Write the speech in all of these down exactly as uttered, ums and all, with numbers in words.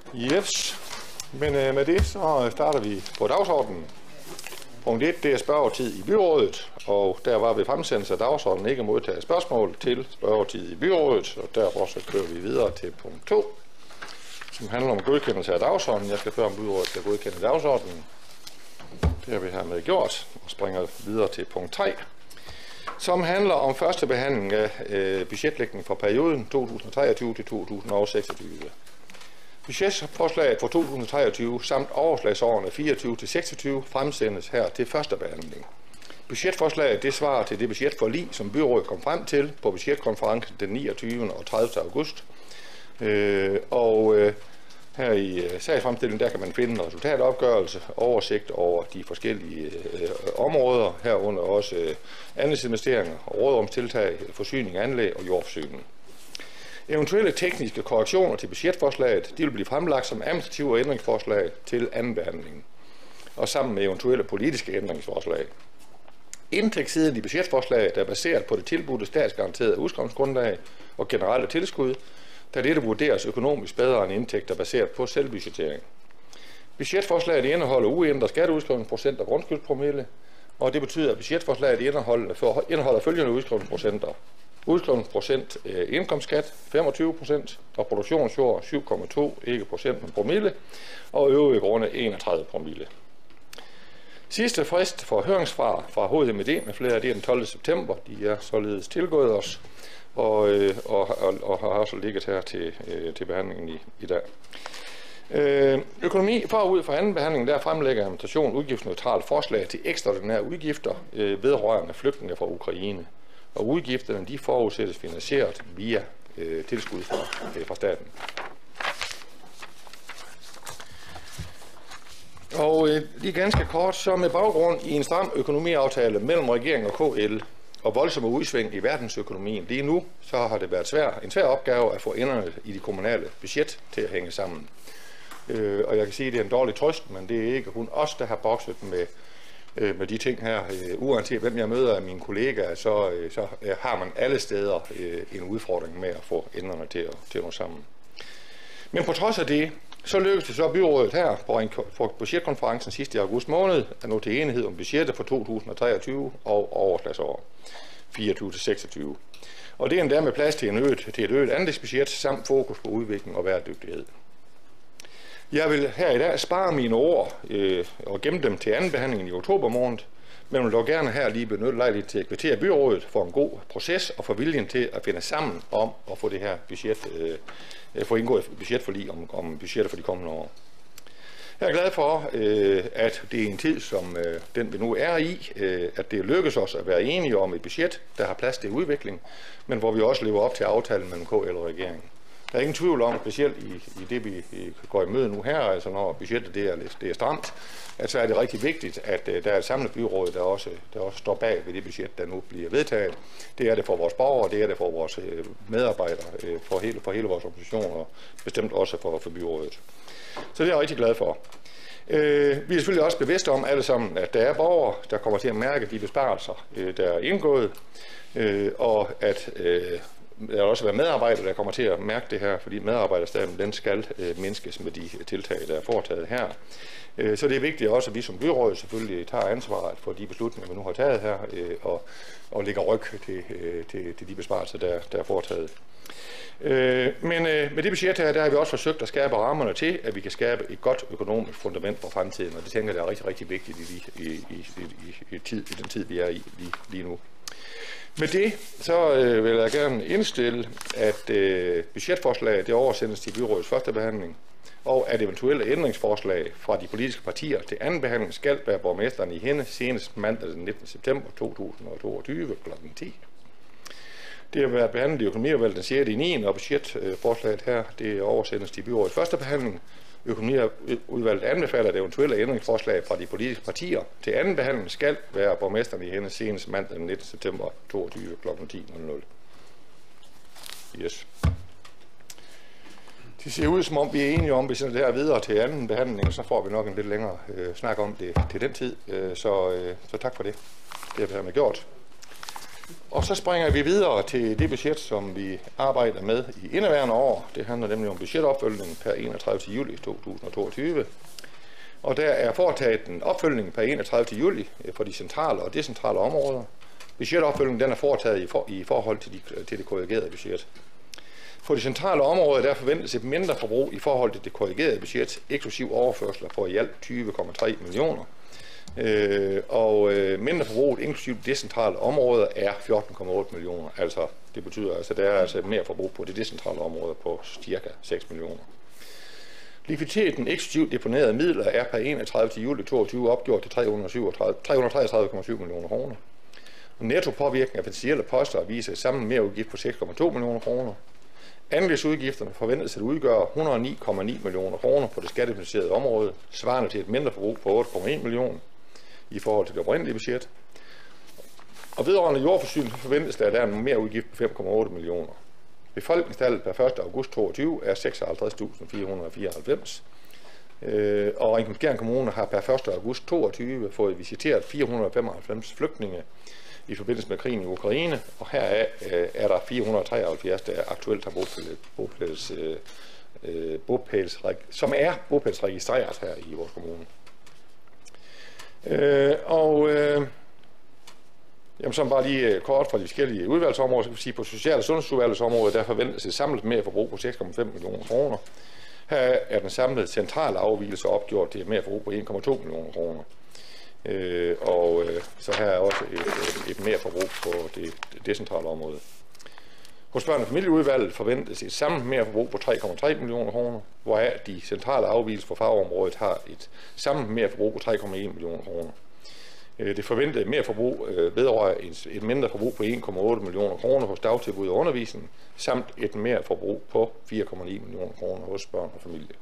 Yes, men øh, med det så starter vi på dagsordenen. Punkt et, det er spørgetid i byrådet, og der var ved fremsendelse af dagsordenen ikke modtaget spørgsmål til spørgetid i byrådet, og derfor så kører vi videre til punkt to, som handler om godkendelse af dagsordenen. Jeg skal spørge, om byrådet skal godkende dagsordenen. Det har vi hermed gjort, og springer videre til punkt tre, som handler om første behandling af øh, budgetlægning for perioden to tusind og treogtyve til to tusind og seksogtyve. Budgetforslaget for to tusind og treogtyve samt overslagsårene fireogtyve til seksogtyve fremsendes her til første behandling. Budgetforslaget det svarer til det budgetforlig, som byrådet kom frem til på budgetkonferencen den niogtyvende og tredivte august. Øh, og øh, her i øh, sagsfremstillingen der kan man finde en resultatopgørelse, oversigt over de forskellige øh, områder, herunder også øh, anlægsinvesteringer, råderumstiltag, forsyning, anlæg og jordforsyning. Eventuelle tekniske korrektioner til budgetforslaget de vil blive fremlagt som administrative ændringsforslag til anden behandling, og sammen med eventuelle politiske ændringsforslag. Indtægtssiden i budgetforslaget er baseret på det tilbudte statsgaranterede udskrivningsgrundlag og generelle tilskud, da dette vurderes økonomisk bedre end indtægter baseret på selvbudgettering. Budgetforslaget indeholder uændret skatteudskrivningsprocent og grundskyldspromille, og det betyder, at budgetforslaget indeholder, indeholder følgende udskrivningsprocenter. Udskrivningsprocent øh, indkomstskat femogtyve procent og produktionsjord syv komma to, ikke procent men promille, og øvrige grunde enogtredive promille. Sidste frist for høringssvar fra H M D med flere, det er den tolvte september. De er således tilgået os, og, øh, og, og, og har også ligget her til, øh, til behandlingen i, i dag. Øh, økonomi forud for anden behandling, der fremlægger administration udgiftsneutralt forslag til ekstraordinære udgifter øh, vedrørende flygtninge fra Ukraine. Og udgifterne de forudsættes finansieret via øh, tilskud fra, øh, fra staten. Og øh, lige ganske kort, så med baggrund i en stram økonomiaftale mellem regeringen og K L og voldsomme udsving i verdensøkonomien lige nu, så har det været svær, en svær opgave at få enderne i de kommunale budget til at hænge sammen. Øh, og jeg kan sige, at det er en dårlig trøst, men det er ikke kun os, der har bokset med med de ting her. Uanset hvem jeg møder af mine kollegaer, så, så har man alle steder en udfordring med at få enderne til at, til at nå sammen. Men på trods af det, så lykkedes det så byrådet her på, en, på budgetkonferencen sidste i august måned at nå til enighed om budgettet for to tusind og treogtyve og overslagsår fireogtyve til seksogtyve. Og det er endda med plads til, en øget, til et øget anlægsbudget samt fokus på udvikling og bæredygtighed. Jeg vil her i dag spare mine ord øh, og gemme dem til anden behandling i oktober måned, men vil dog gerne her lige benytte lejlighed til at kvittere byrådet for en god proces og for viljen til at finde sammen om at få det her budget, øh, få indgået et budgetforlig om, om budgettet for de kommende år. Jeg er glad for, øh, at det er en tid som øh, den vi nu er i, øh, at det lykkes os at være enige om et budget, der har plads til udvikling, men hvor vi også lever op til aftalen mellem K L og regeringen. Der er ingen tvivl om, specielt i, i det, vi går i møde nu her, altså når budgettet det er, det er stramt, at så er det rigtig vigtigt, at uh, der er et samlet byråd, der også, der også står bag ved det budget, der nu bliver vedtaget. Det er det for vores borgere, det er det for vores uh, medarbejdere, uh, for, hele, for hele vores organisation og bestemt også for, for byrådet. Så det er jeg rigtig glad for. Uh, vi er selvfølgelig også bevidste om alle sammen, at der er borgere, der kommer til at mærke de besparelser, uh, der er indgået, uh, og at uh, der vil også være medarbejdere, der kommer til at mærke det her, fordi medarbejderstaben den skal øh, mindskes med de tiltag, der er foretaget her. Øh, så det er vigtigt også, at vi som byråd selvfølgelig tager ansvaret for de beslutninger, vi nu har taget her, øh, og, og lægger ryg til, øh, til, til de besparelser, der, der er foretaget. Øh, men øh, med det budget her, der har vi også forsøgt at skabe rammerne til, at vi kan skabe et godt økonomisk fundament for fremtiden, og det tænker jeg er rigtig, rigtig vigtigt i, i, i, i, i, tid, i den tid, vi er i lige, lige nu. Med det så øh, vil jeg gerne indstille, at øh, budgetforslaget det oversendes til byrådets første behandling, og at eventuelle ændringsforslag fra de politiske partier til anden behandling skal være borgmesteren i hende senest mandag den nittende september to tusind og toogtyve klokken ti. Det har været behandlet i økonomiudvalget den sjette i niende og budgetforslaget her det oversendes til byrådets første behandling. Økonomiudvalget anbefaler, at eventuelle ændringsforslag fra de politiske partier til anden behandling skal være borgmesteren i hende senest mandag den nittende september toogtyve klokken ti. Yes. Det ser ud som om vi er enige om, at vi sender det her videre til anden behandling, så får vi nok en lidt længere øh, snak om det til den tid. Øh, så, øh, så tak for det. Det har vi hermed gjort. Og så springer vi videre til det budget, som vi arbejder med i indeværende år. Det handler nemlig om budgetopfølgning per enogtredivte juli to tusind og toogtyve. Og der er foretaget en opfølgning per enogtredivte juli for de centrale og decentrale områder. Budgetopfølgningen den er foretaget i, for, i forhold til, de, til det korrigerede budget. På de centrale områder der forventes et mindre forbrug i forhold til det korrigerede budget, eksklusiv overførsler på i alt tyve komma tre millioner. Øh, og øh, mindre forbruget inklusiv decentrale områder er fjorten komma otte millioner. Altså det betyder altså, at der er altså mere forbrug på de decentrale områder på cirka seks millioner. Likviditeten eksklusivt deponerede midler er per enogtredivte juli toogtyve opgjort til tre hundrede og treogtredive komma syv millioner kroner. Netto påvirkning af finansielle poster viser et samlet merudgift på seks komma to millioner kroner. Anlægsudgifterne forventes at udgøre et hundrede og ni komma ni millioner kroner på det skattefinansierede område, svarende til et mindre forbrug på otte komma en millioner i forhold til det oprindelige budget. Og vedrørende jordforsyning forventes der, at der er en merudgift på fem komma otte millioner. Befolkningstallet per første august toogtyve er seksoghalvtreds tusind fire hundrede og fireoghalvfems, øh, og Ringkøbing-Skjern Kommune har per første august toogtyve fået visiteret fire hundrede og femoghalvfems flygtninge i forbindelse med krigen i Ukraine, og heraf øh, er der fire hundrede og treoghalvfjerds, der aktuelt har bopæls, øh, bopæls, som er bopælsregistreret her i vores kommune. Øh, og øh, jamen, som bare lige kort fra de forskellige udvalgsområder, så kan vi sige, på social- og sundhedsudvalgets område, der forventes et samlet merforbrug på seks komma fem millioner kroner. Her er den samlede centrale afvigelse opgjort til et merforbrug på en komma to millioner kroner. Øh, og øh, så her er også et, et, et merforbrug på det, det decentrale område. Hos børne- og familieudvalget forventes et samlet merforbrug på tre komma tre millioner kroner, hvoraf de centrale afvigelser på fagområdet har et samlet merforbrug på tre komma en millioner kroner. Det forventede merforbrug øh, vedrører et, et mindre forbrug på en komma otte millioner kroner hos dagtilbud og undervisning, samt et merforbrug på fire komma ni millioner kroner hos børn og familie.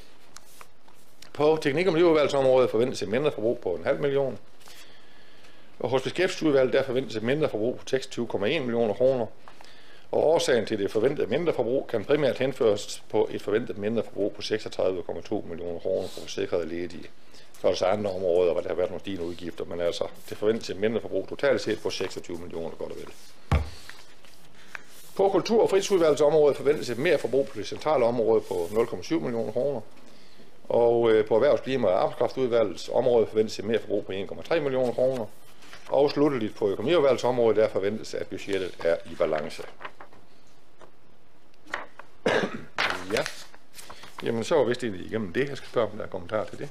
På teknik- og miljøudvalgsområdet forventes et mindre forbrug på en halv million. Og hos beskæftigelsesudvalget der forventes et mindre forbrug på seksogtyve komma en millioner kroner. Og årsagen til det forventede mindre forbrug kan primært henføres på et forventet mindre forbrug på seksogtredive komma to millioner kroner for forsikrede ledige. Så er der så andre områder, hvor der har været nogle stigende udgifter, men altså det forventes et mindre forbrug totalt set på seksogtyve millioner godt og vel. På kultur- og fritidsudvalgets område forventes et mere forbrug på det centrale område på nul komma syv millioner kroner. Og øh, på erhvervs-, klima- og arbejdskraftudvalgets område forventes et mere forbrug på en komma tre millioner kroner. Og slutteligt på økonomiudvalgets område, der forventes, at budgettet er i balance. Ja, jamen så er vist egentlig igennem det. Jeg skal spørge, om der er kommentar til det.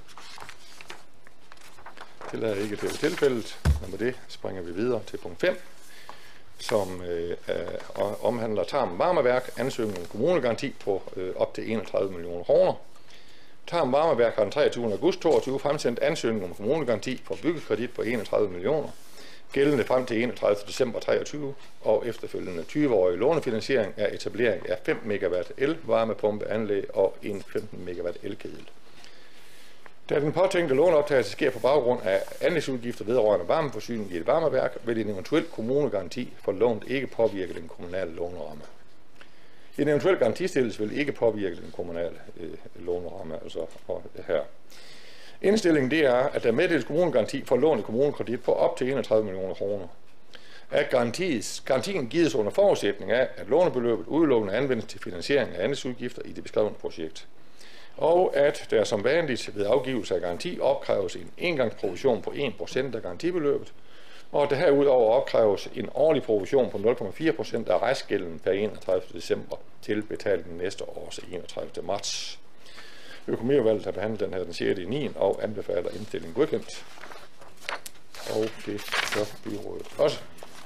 Det lader ikke til tilfældet, og med det springer vi videre til punkt fem, som øh, er, omhandler Tarm Varmeværk, ansøgning om kommunegaranti på øh, op til enogtredive millioner kroner. Tarm Varmeværk har den treogtyvende august toogtyve fremsendt ansøgning om kommunegaranti for byggekredit på enogtredive millioner, gældende frem til enogtredivte december treogtyve, og efterfølgende tyve-årig lånefinansiering af etablering af fem megawatt el-varmepumpeanlæg og en femten megawatt elkedel. Da den påtænkte låneoptagelse sker på baggrund af anlægsudgifter vedrørende varmeforsyning i et varmeværk, vil en eventuel kommunegaranti for lånet ikke påvirke den kommunale låneramme. En eventuel garantistillelse vil ikke påvirke den kommunale øh, låneramme, altså og her. Indstillingen det er, at der meddeles kommunegaranti for lån i kommunekredit på op til enogtredive millioner kroner. At garantien gives under forudsætning af, at lånebeløbet udelukkende anvendes til finansiering af anlægsudgifter i det beskrevne projekt. Og at der som vanligt ved afgivelse af garanti opkræves en engangsprovision på en procent af garantibeløbet, og at der herudover opkræves en årlig provision på nul komma fire procent af restgælden per enogtredivte december til betaling næste års enogtredivte marts. Økonomiudvalget har behandlet den her den sjette i niende og anbefaler indstillingen godkendt. Og det gør byrådet også.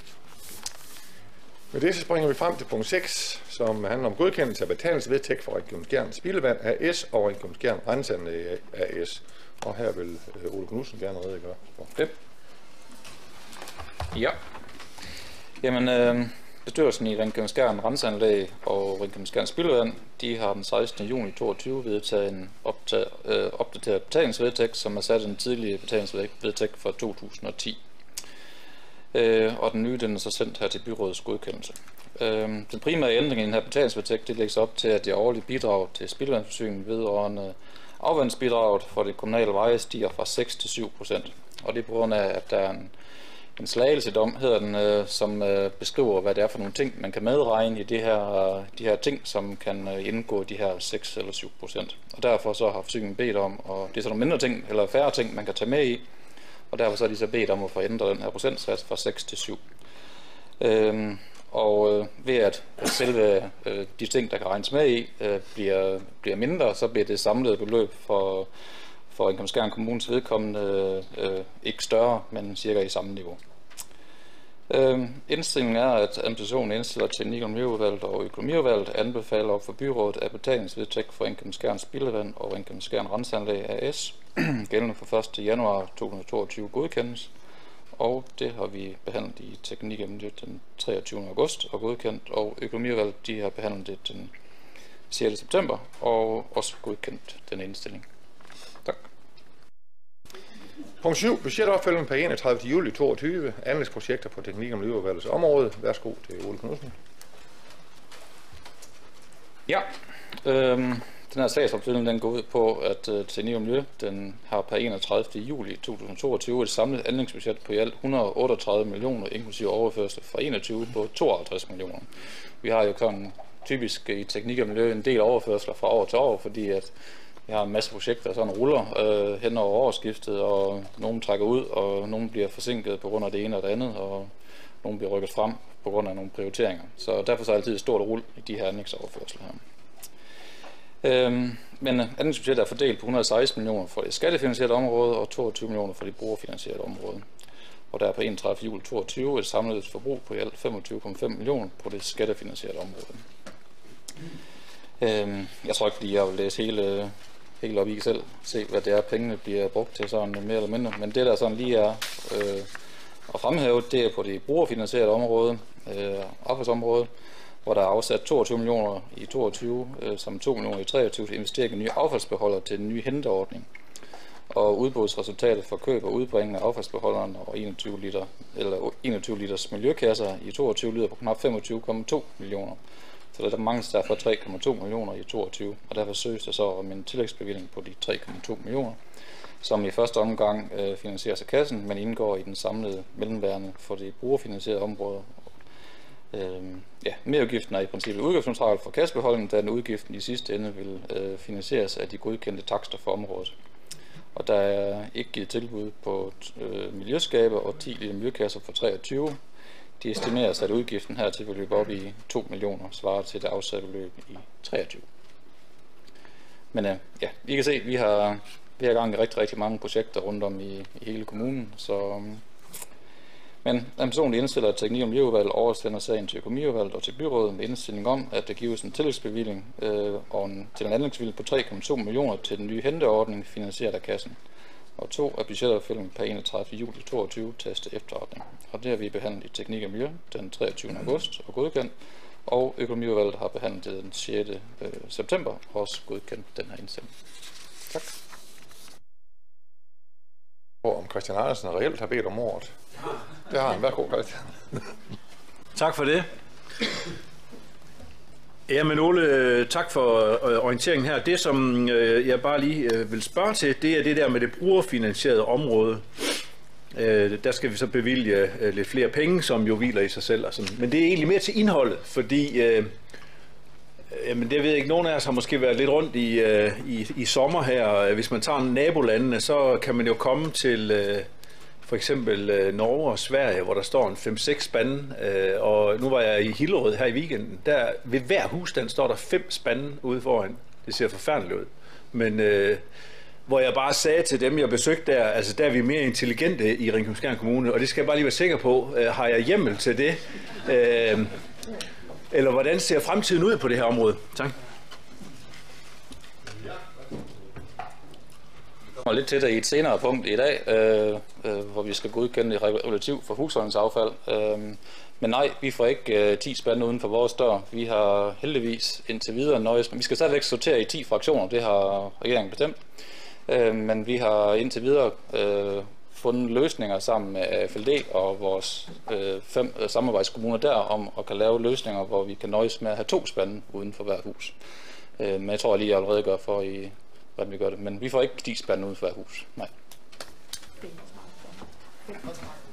Med det så springer vi frem til punkt seks, som handler om godkendelse af betalingsvedtægt for Ringkøbing-Skjern Spildevand A S og Ringkøbing-Skjern Renseanlæg A S. Og her vil Ole Knudsen gerne redegøre for den. Ja. Jamen, øh, bestyrelsen i Ringkøbing-Skjern Renseanlæg og Ringkøbing-Skjern Spildevand, de har den sekstende juni toogtyve vedtaget en optag, øh, opdateret betalingsvedtægt, som er sat en tidligere betalingsvedtægt fra to tusind og ti. Øh, og den nye den er så sendt her til byrådets godkendelse. Øh, den primære ændring i den her betalingsvedtægt, det lægges op til, at de årlige bidrag til spildevandsforsyningen vedrørende afvandsbidraget for det kommunale veje stiger fra seks til syv procent. Og det er på grund af, at der er en en slagelsedom, hedder den, øh, som øh, beskriver, hvad det er for nogle ting, man kan medregne i det her, de her ting, som kan øh, indgå i de her seks eller syv procent. Og derfor så har forsyningen bedt om, og det er sådan nogle mindre ting, eller færre ting, man kan tage med i, og derfor så har de så bedt om at forændre den her procentsats fra seks til syv. Øhm, og øh, ved at selve øh, de ting, der kan regnes med i, øh, bliver, bliver mindre, så bliver det samlede beløb for, for Ringkøbing-Skjern Kommunes vedkommende øh, ikke større, men cirka i samme niveau. Øh, indstillingen er, at administrationen indstiller til Teknik- og Miljøudvalget og Økonomiudvalget anbefaler op for byrådet af betalingsvedtægt for Ringkøbing-Skjern Spildevand og Ringkøbing-Skjern Renseanlæg A S, gældende fra første januar to tusind og toogtyve godkendes. Og det har vi behandlet i Teknik og Miljø den treogtyvende august og godkendt, og Økonomiudvalget de har behandlet det den sjette september og også godkendt den indstilling. Tak. Punkt syv. Budgetopfølgning per enogtredivte juli toogtyve. Anlægsprojekter på Teknik- og Miljøudvalgets område. Værsgo til Ole Knudsen. Ja, øhm, den her sagsopfølgning den går ud på, at uh, Teknik og Miljø den har per enogtredivte juli to tusind og toogtyve et samlet anlægsbudget på i alt et hundrede og otteogtredive millioner, inklusive overførsel fra enogtyve på tooghalvtreds millioner. Vi har jo sådan typisk i Teknik og Miljø en del overførsler fra år til år, fordi at vi har en masse projekter, der sådan ruller øh, hen over årsskiftet, og nogle trækker ud, og nogle bliver forsinket på grund af det ene og det andet, og nogle bliver rykket frem på grund af nogle prioriteringer. Så derfor så er det altid et stort rul i de her anlægsoverførsler her. Øhm, men anlægsbudgettet er fordelt på et hundrede og seksten millioner for det skattefinansierede område og toogtyve millioner for det brugerfinansierede område. Og der er på enogtredivte juli toogtyve et samlet forbrug på i alt femogtyve komma fem millioner på det skattefinansierede område. Øhm, jeg tror ikke, fordi jeg vil læse hele, hele op i selv, se hvad det er, pengene bliver brugt til sådan mere eller mindre. Men det der sådan lige er øh, at fremhæve, det er på det brugerfinansierede område, øh, arbejdsområde, hvor der er afsat toogtyve millioner i toogtyve, øh, som to millioner i treogtyve til investering i nye affaldsbeholdere til den nye henteordning. Og udbudsresultatet for køb og udbringning af affaldsbeholderen og enogtyve liter, eller enogtyve liters miljøkasser i toogtyve lyder på knap femogtyve komma to millioner. Så der mangles derfor tre komma to millioner i toogtyve, og derfor søges der så om en tillægsbevilling på de tre komma to millioner, som i første omgang øh, finansieres af kassen, men indgår i den samlede mellemværende for det brugerfinansierede område. Øhm, ja, merudgiften er i princippet udgiftsneutral for kassebeholdningen, da den udgiften i sidste ende vil øh, finansieres af de godkendte takster for området. Og der er ikke givet tilbud på øh, miljøskaber og ti liter miljøkasser for treogtyve. De estimeres, at udgiften hertil vil løbe op i to millioner, svarer til det afsatte beløb i treogtyve. Men øh, ja, I kan se, at vi har hver gang rigtig, rigtig mange projekter rundt om i, i hele kommunen, så men administrationen indstiller, at Teknik- og Miljøudvalget oversender sagen til Økonomiudvalget og til byrådet med indstilling om, at der gives en tillægsbevilling øh, og en, til en anlægsbevilling på tre komma to millioner til den nye henteordning, finansieret af kassen. Og to af budgetopfølgningen per enogtredivte juli toogtyve tages til efterretning. Og det har vi behandlet i Teknik og Miljø den treogtyvende august og godkendt, og Økonomiudvalget har behandlet det den sjette september og også godkendt den her indstilling. Tak. Om Christian Andersen reelt har bedt om ordet. Det har han. Værsgo, Christian. Tak for det. Jamen Ole, tak for orienteringen her. Det som jeg bare lige vil spørge til, det er det der med det brugerfinansierede område. Der skal vi så bevilge lidt flere penge, som jo hviler i sig selv. Og sådan. Men det er egentlig mere til indholdet, fordi jamen det ved jeg ikke, nogen af os har måske været lidt rundt i, i, i sommer her. Hvis man tager nabolandene, så kan man jo komme til for eksempel Norge og Sverige, hvor der står en fem seks spande, og nu var jeg i Hillerød her i weekenden. Der ved hver husstand står der fem spande ude foran. Det ser forfærdeligt ud. Men øh, hvor jeg bare sagde til dem, jeg besøgte der, altså der er vi mere intelligente i Ringkøbing-Skjern Kommune, og det skal jeg bare lige være sikker på. Øh, har jeg hjemmel til det? Øh, eller hvordan ser fremtiden ud på det her område? Tak. Og lidt til det i et senere punkt i dag, øh, øh, hvor vi skal godkende et regulativ for husholdningsaffald. Øh, men nej, vi får ikke øh, ti spande uden for vores dør. Vi har heldigvis indtil videre nøjes. Vi skal stadigvæk sortere i ti fraktioner, det har regeringen bestemt. Øh, men vi har indtil videre øh, fundet løsninger sammen med F L D og vores øh, fem øh, samarbejdskommuner der om at kan lave løsninger, hvor vi kan nøjes med at have to spande uden for hver hus. Øh, men jeg tror lige, jeg allerede gør for i hvordan vi gør det. Men vi får ikke ti spande uden for hver hus. Nej.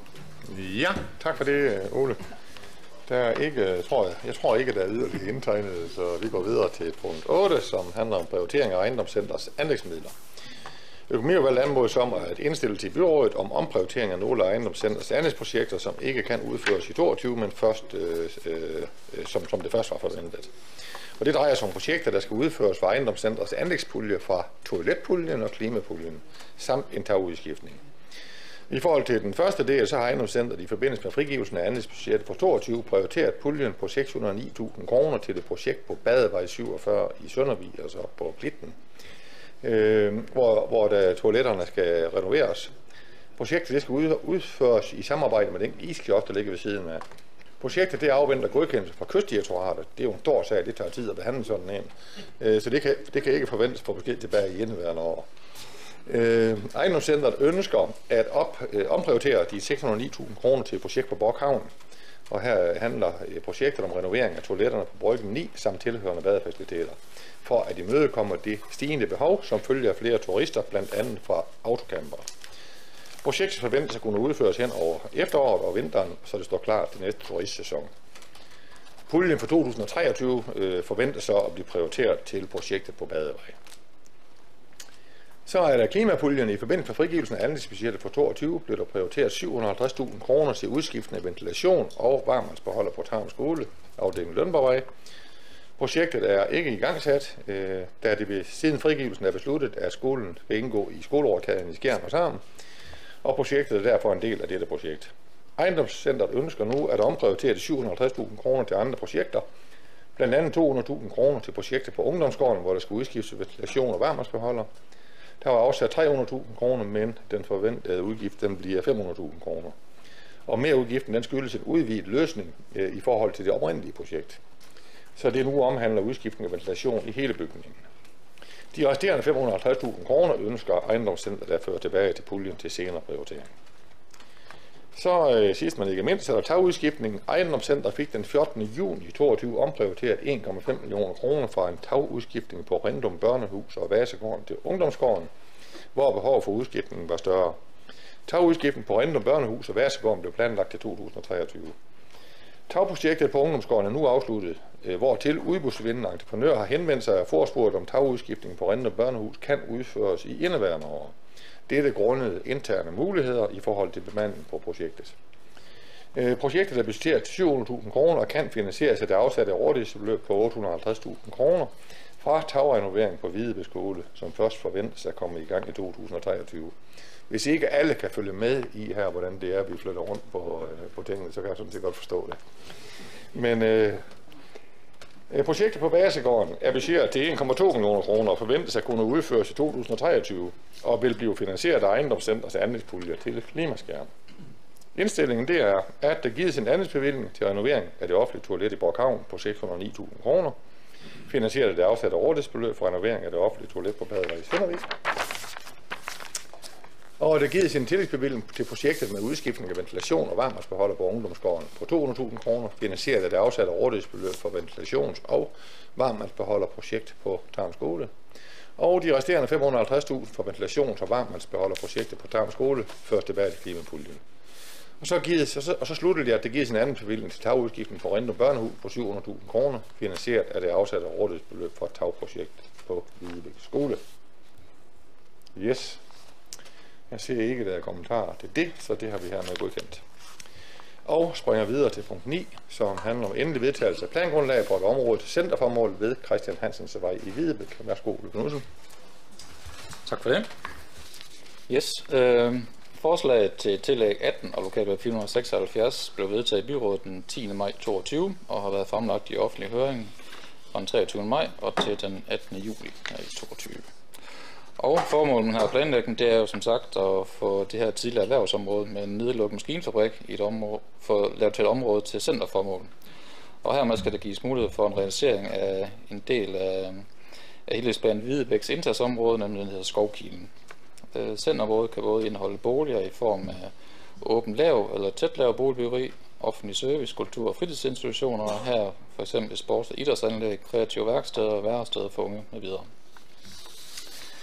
Ja, tak for det, Ole. Der er ikke, tror jeg, jeg tror ikke, der er yderligere indtegnet, så vi går videre til punkt otte, som handler om prioritering af ejendomscenters anlægsmidler. Økonomiudvalget anmodes om at indstille til byrådet om omprioritering af nogle af ejendomscenters anlægsprojekter, som ikke kan udføres i toogtyve, men først, øh, øh, som, som det først var forventet. Og det drejer sig om projekter, der skal udføres for ejendomscenters anlægspulje fra toiletpuljen og klimapuljen, samt en tagudskiftning. I forhold til den første del, så har ejendomscenteret i forbindelse med frigivelsen af anlægsbudgettet for toogtyve prioriteret puljen på seks hundrede og ni tusind kroner til det projekt på Badevej syvogfyrre i Søndervig, altså på Klitten, øh, hvor, hvor der toiletterne skal renoveres. Projektet det skal udføres i samarbejde med den iskiosk, der ligger ved siden af. Projektet det afventer godkendelse fra Kystdirektoratet. Det er jo en stor sag, det tager tid at behandle sådan en. Øh, så det kan, det kan ikke forventes for besked tilbage i indeværende år. Øh, ejendomscenteret ønsker at op, øh, omprioritere de seks hundrede og ni tusind kroner til et projekt på Borghavn. Og her handler øh, projektet om renovering af toiletterne på Bryggen ni samt tilhørende badefaciliteter, for at imødekomme det stigende behov, som følger af flere turister, blandt andet fra autocamper. Projektet forventes at kunne udføres hen over efteråret og vinteren, så det står klart til næste turistsæson. Puljen for to tusind og treogtyve øh, forventes så at blive prioriteret til projektet på Badevej. Så er der klimapuljen. I forbindelse med frigivelsen af anlægsbudgettet for toogtyve blev der prioriteret syv hundrede og halvtreds tusind kroner til udskiftning af ventilation og varmvandsbeholder på Tarm Skole, afdeling Lønborgvej. Projektet er ikke igangsat, øh, da det ved siden frigivelsen er besluttet, at skolen vil indgå i skolerådkæden i Skjern og Tarm, og projektet er derfor en del af dette projekt. Ejendomscenteret ønsker nu at omprioritere de syv hundrede og halvtreds tusind kroner til andre projekter, blandt andet to hundrede tusind kroner til projektet på Ungdomsgården, hvor der skal udskiftes ventilation og varmvandsbeholder. Der var afsat tre hundrede tusind kroner, men den forventede udgift den bliver fem hundrede tusind kroner. Og mere udgiften den skyldes en udvidet løsning øh, i forhold til det oprindelige projekt. Så det nu omhandler udskiftning af ventilation i hele bygningen. De resterende fem hundrede og halvtreds tusind kroner ønsker ejendomscenteret at føre tilbage til puljen til senere prioritering. Så øh, sidst men ikke mindst er der tagudskiftning. Ejendomscenteret fik den fjortende juni toogtyve omprioriteret en komma fem millioner kroner fra en tagudskiftning på Rindum Børnehus og Vasegården til Ungdomsgården, hvor behov for udskiftningen var større. Tagudskiftningen på Rindum Børnehus og Vasegården blev planlagt til to tusind og treogtyve. Tagprojektet på Ungdomsgården er nu afsluttet, hvor til udbudsvindende entreprenør har henvendt sig og forespurgt om tagudskiftningen på Rindum Børnehus kan udføres i indeværende år. Dette grundet interne muligheder i forhold til bemanding på projektet. Øh, projektet er budgetteret til syv hundrede tusind kroner og kan finansieres af det afsatte rådighedsbeløb på otte hundrede og halvtreds tusind kroner fra tagrenovering på Hvidebæk Skole, som først forventes at komme i gang i to tusind og treogtyve. Hvis ikke alle kan følge med i her, hvordan det er, at vi flytter rundt på, øh, på tingene, så kan jeg sådan set godt forstå det. Men øh, projektet på Vasegården er budgetteret til en komma to millioner kroner og forventes at kunne udføres i to tusind og treogtyve og vil blive finansieret af ejendomscenters anlægspulje til klimaskærm. Indstillingen det er, at der gives en anlægsbevilling til renovering af det offentlige toilet i Borghavn på seks hundrede og ni tusind kroner, finansieret af det afsatte rådighedsbeløb for renovering af det offentlige toilet på Badevej i Søndervig. Og der gives en tillægsbevilling til projektet med udskiftning af ventilation og varmvandsbeholder på Ungdomsgården på to hundrede tusind kroner, finansieret af det afsatte rådighedsbeløb for ventilations- og varmvandsbeholderprojekt på Tarm Skole. Og de resterende fem hundrede og halvtreds tusind for ventilations- og varmvandsbeholderprojektet på Tarm Skole først tilbage til klimapuljen. Og så, gives, og så, og så slutter det, at det gives en anden bevilling til tagudskiftning på Rindum Børnehus på syv hundrede tusind kroner, finansieret af det afsatte rådighedsbeløb for et tagprojekt på Hvidebæk Skole. Yes. Jeg ser ikke, der er kommentarer til det, så det har vi hermed godkendt. Og springer videre til punkt ni, som handler om endelig vedtagelse af plangrundlag for et område til centerformål ved Christian Hansens Vej i Hvidebæk. Værsgo, Ulrik Knudsen. Tak for det. Yes, øh, forslaget til tillæg atten og lokalvalg fire hundrede og seksoghalvfjerds blev vedtaget i byrådet den tiende maj toogtyve og har været fremlagt i offentlig høring fra den treogtyvende maj og til den attende juli toogtyve. Og formålet med den her planlægning, det er jo som sagt at få det her tidligere erhvervsområde med en nedlukket maskinfabrik i et område, få lavet til et område til centerformål. Og hermed skal der gives mulighed for en realisering af en del af, af helhedsbanen Hvidebæks indtagsområde, nemlig den hedder Skovkilen. Centerområdet kan både indeholde boliger i form af åben lav eller tæt lav boligbyggeri, offentlig service, kultur- og fritidsinstitutioner, og her for eksempel sports- og idrætsanlæg, kreative værksteder, væresteder for unge med videre.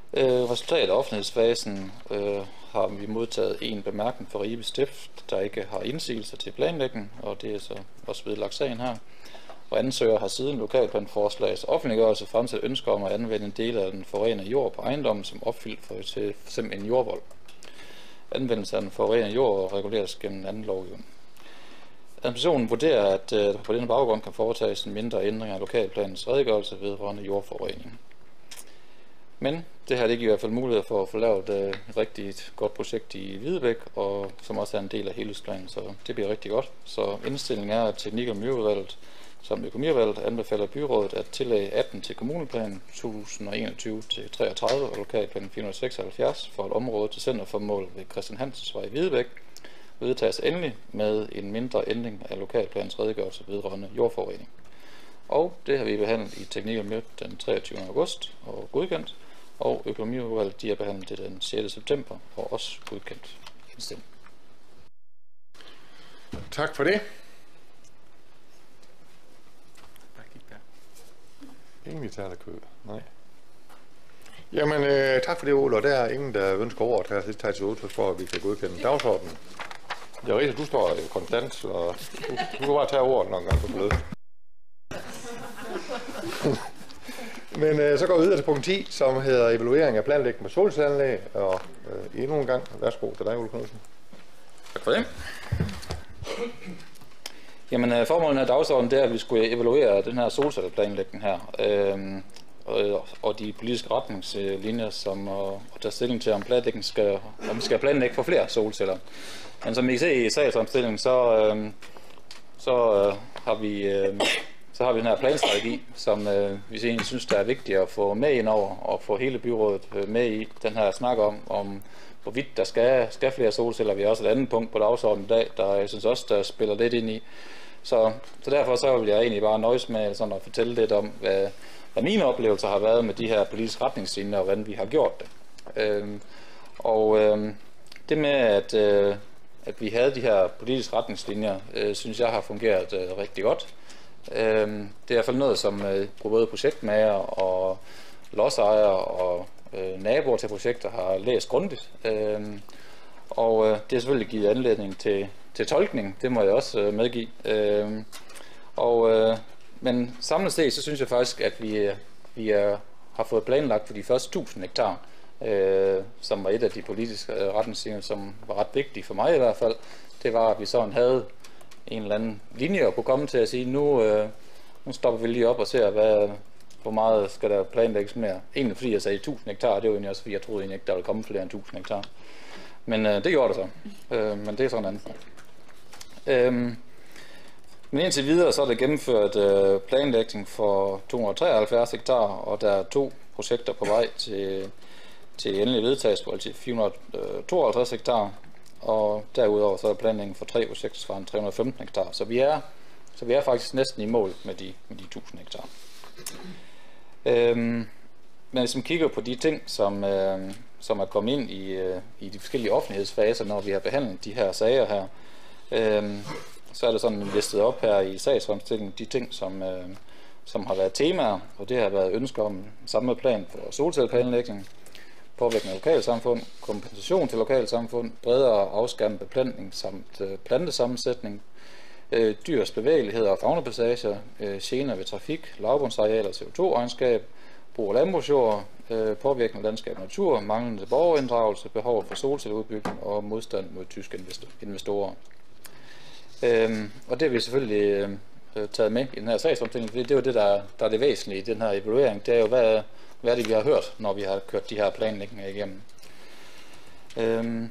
Øh, resultatet af offentlighedsfasen øh, har vi modtaget en bemærkning fra Ribe Stift, der ikke har indsigelser til planlægning, og det er så også vedlagt sagen her. Og ansøger har siden lokalplanforslagets offentliggørelse fremsat ønsker om at anvende en del af den forurenede jord på ejendommen som opfyldt for til for eksempel en jordvold. Anvendelse af den forurenede jord reguleres gennem anden lovgivning. Administrationen vurderer, at der på denne baggrund kan foretages en mindre ændring af lokalplanens redegørelse vedrørende jordforurening. Men det her det giver i hvert fald mulighed for at få lavet et rigtig godt projekt i Hvidebæk, og som også er en del af helhedsplanen, så det bliver rigtig godt. Så indstillingen er, at Teknik- og Miljøudvalget som økonomiudvalget anbefaler byrådet at tillægge atten til kommuneplanen to tusind og enogtyve til treogtredive og lokalplanen fire hundrede og seksoghalvfjerds for et område til centerformål ved Christian Hansens Vej i Hvidebæk vedtages endelig med en mindre ændring af lokalplanens redegørelse vedrørende jordforurening. Og det har vi behandlet i Teknik og Miljø den treogtyvende august og godkendt, og økonomiudvalget de har behandlet det den sjette september og også godkendt. Tak for det. Ingen militære køb. Nej. Jamen, øh, tak for det, Ole, og der er ingen, der ønsker ordet her. Det tager til udtryk for, at vi kan godkende dagsordenen. Jeg ved, at du står konstant, og du, du kan bare tage ordet, når gang du bliver. Men øh, så går vi videre til punkt ti, som hedder evaluering af planlægning med solcelleanlæg, og øh, endnu en gang, værsgo til dig, Ole Knudsen. Tak for det. Jamen, formålet af dagsordenen det er, at vi skulle evaluere den her solcelleplanlægning her, øh, og, og de politiske retningslinjer, som at tage stilling til, om planlægning skal, om vi skal planlægge for flere solceller. Men som I kan se i sagsomstillingen, så, øh, så øh, har vi øh, så har vi den her planstrategi, som øh, vi egentlig synes, der er vigtigt at få med ind over og få hele byrådet øh, med i den her snak om, om hvorvidt der skal, skal flere solceller. Vi har også et andet punkt på dagsordenen i dag, der jeg synes også, der spiller lidt ind i. Så, så derfor så vil jeg egentlig bare nøjes med sådan at fortælle lidt om, hvad, hvad mine oplevelser har været med de her politiske retningslinjer, og hvordan vi har gjort det. Øhm, og øhm, det med, at, øh, at vi havde de her politiske retningslinjer, øh, synes jeg har fungeret øh, rigtig godt. Øhm, det er i hvert fald noget, som øh, både projektmager og lodsejere og øh, naboer til projekter har læst grundigt. Øhm, og øh, det har selvfølgelig givet anledning til til tolkning, det må jeg også øh, medgive. Øh, og, øh, men samlet set, så synes jeg faktisk, at vi, vi er, har fået planlagt for de første tusind hektar, øh, som var et af de politiske øh, retningslinjer, som var ret vigtige for mig i hvert fald. Det var, at vi sådan havde en eller anden linje at kunne komme til at sige, nu, øh, nu stopper vi lige op og ser, hvad, hvor meget skal der planlægges mere. Egentlig fordi jeg sagde tusind hektar, det var egentlig også fordi jeg troede egentlig ikke, der ville komme flere end tusind hektar. Men øh, det gjorde det så. Øh, men det er sådan en anden snak. Øhm, men indtil videre så er der gennemført øh, planlægning for to hundrede og treoghalvfjerds hektar, og der er to projekter på vej til, til endelig vedtagelse på altså fire hundrede og tooghalvtreds hektar, og derudover så er planlægning for tre projekter fra tre hundrede og femten hektar. Så vi er, så vi er faktisk næsten i mål med de, med de tusind hektar. Øhm, men hvis man kigger på de ting, som, øh, som er kommet ind i, øh, i de forskellige offentlighedsfaser, når vi har behandlet de her sager her, Øhm, så er det sådan listet op her i sagsfremstillingen de ting, som, øh, som har været temaer, og det har været ønsker om samme plan for solcelleplanlægning, påvirkning af lokalsamfund, kompensation til lokalsamfund, bredere afskærmet beplantning samt øh, plantesammensætning, øh, dyrs bevægelighed og faunapassager, øh, gener ved trafik, lavbundsarealer, C O to regnskab, brug af landbrugsjord, øh, påvirkning af landskab og natur, manglende borgerinddragelse, behovet for solcelleudbygning og modstand mod tyske investorer. Øhm, og det har vi selvfølgelig øh, taget med i den her sagsomstilling, fordi det er jo det, der, der er det væsentlige i den her evaluering. Det er jo, hvad, hvad er det, vi har hørt, når vi har kørt de her planlægninger igennem. Øhm,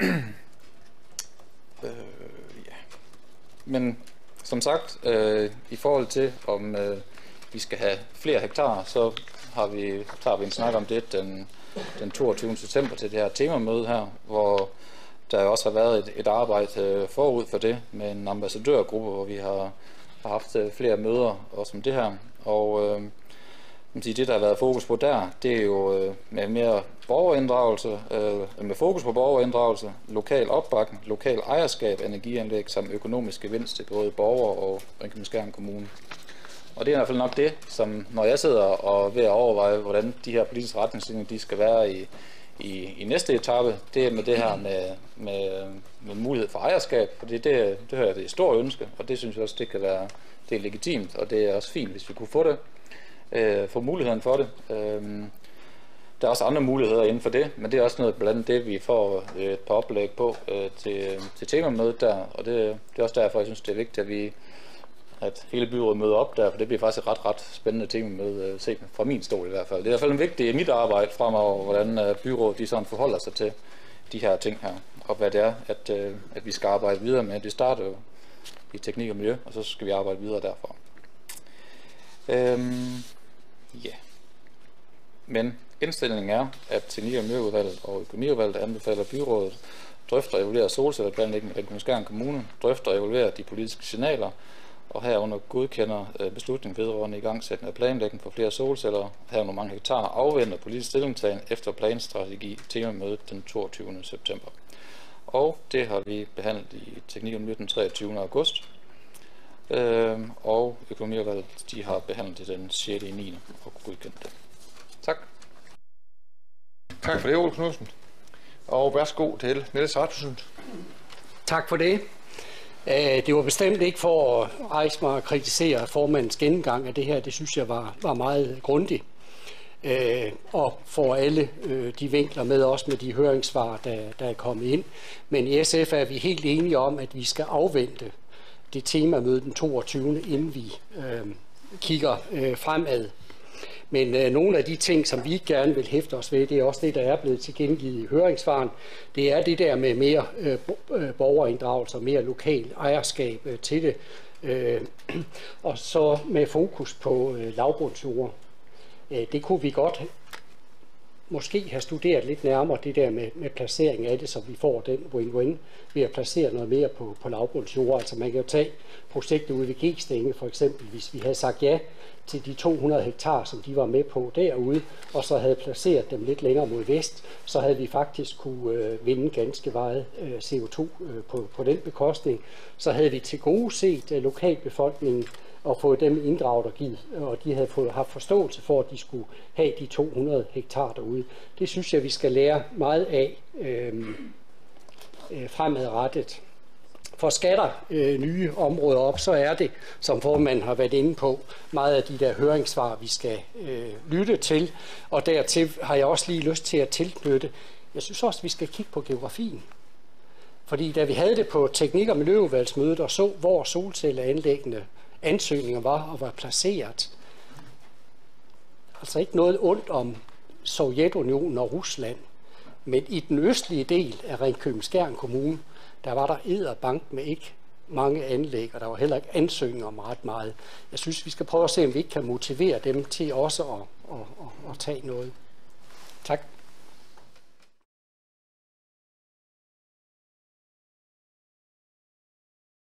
øh, ja. Men som sagt, øh, i forhold til, om øh, vi skal have flere hektar, så har vi, tager vi en snak om det den, den toogtyvende september til det her temamøde her, hvor der også har været et, et arbejde forud for det med en ambassadørgruppe, hvor vi har, har haft flere møder også om det her. Og øh, det, der har været fokus på der, det er jo øh, med mere borgerinddragelse, øh, med fokus på borgerinddragelse, lokal opbakning, lokal ejerskab, energianlæg samt økonomisk gevinst til både borgere og Ringkøbing Skjern Kommune. Og det er i hvert fald nok det, som når jeg sidder og ved at overveje, hvordan de her politiske retningslinjer de skal være i, i, i næste etape, det er med det her med, med, med mulighed for ejerskab, fordi det, det hører jeg, det er et stort ønske, og det synes jeg også, det kan være, det er legitimt, og det er også fint, hvis vi kunne få det, øh, få muligheden for det. Øh, Der er også andre muligheder inden for det, men det er også noget blandt andet det, vi får et par oplæg på øh, til, til temamødet der, og det, det er også derfor, jeg synes, det er vigtigt, at vi at hele byrådet møder op der, for det bliver faktisk et ret, ret spændende temamøde, øh, set fra min stol i hvert fald. Det er i hvert fald en vigtig i mit arbejde fremover, hvordan øh, byrådet de sådan forholder sig til de her ting her, og hvad det er, at, øh, at vi skal arbejde videre med. Det starter jo i teknik og miljø, og så skal vi arbejde videre derfra. Øhm, ja. Men indstillingen er, at Teknik- og Miljøudvalget og Økonomiudvalget anbefaler byrådet drøfter og evaluerer solcelleplanlægning i Ringkøbing Skjern Kommune, drøfter og evaluerer de politiske signaler, og herunder godkender beslutning vedrørende igangsætning af planlægning for flere solceller, herunder mange hektar, afventer politisk stillingtagen efter planstrategi temamødet den toogtyvende september. Og det har vi behandlet i Teknik- og Miljø den treogtyvende august, øhm, og Økonomiudvalget de har behandlet det den sjette niende og godkendt det. Tak. Tak for det, Ole Knudsen. Og værsgo til Niels Rasmussen. Tak for det. Det var bestemt ikke for at rejse mig og kritisere formandens gennemgang af det her. Det synes jeg var, var meget grundigt. Og for alle de vinkler med, også med de høringssvar, der, der er kommet ind. Men i S F er vi helt enige om, at vi skal afvente det temamøde den toogtyvende inden vi øh, kigger øh, fremad. Men øh, nogle af de ting, som vi gerne vil hæfte os ved, det er også det, der er blevet tilkendegivet i høringssvaren. Det er det der med mere øh, borgerinddragelse og mere lokal ejerskab øh, til det. Øh, og så med fokus på øh, lavbundsjord. Øh, det kunne vi godt måske have studeret lidt nærmere, det der med, med placering af det, så vi får den win-win ved at placere noget mere på, på lavbundsjord. Altså man kan jo tage projektet ude ved G-Stænge for eksempel, hvis vi havde sagt ja til de to hundrede hektar, som de var med på derude, og så havde placeret dem lidt længere mod vest, så havde vi faktisk kunne øh, vinde ganske meget øh, C O to øh, på, på den bekostning. Så havde vi til gode set øh, lokalbefolkningen og fået dem inddraget og givet, og de havde fået, haft forståelse for, at de skulle have de to hundrede hektar derude. Det synes jeg, vi skal lære meget af øh, øh, fremadrettet. For skatter øh, nye områder op, så er det, som formanden har været inde på, meget af de der høringssvar, vi skal øh, lytte til. Og dertil har jeg også lige lyst til at tilknytte. Jeg synes også, vi skal kigge på geografien. Fordi da vi havde det på Teknik- og Miljøudvalgsmødet og så, hvor solcelleanlæggende ansøgninger var og var placeret, altså ikke noget ondt om Sovjetunionen og Rusland, men i den østlige del af Ringkøbing Skjern Kommune, der var der edderbank med ikke mange anlæg, og der var heller ikke ansøgninger om ret meget. Jeg synes, vi skal prøve at se, om vi ikke kan motivere dem til også at, at, at, at tage noget. Tak.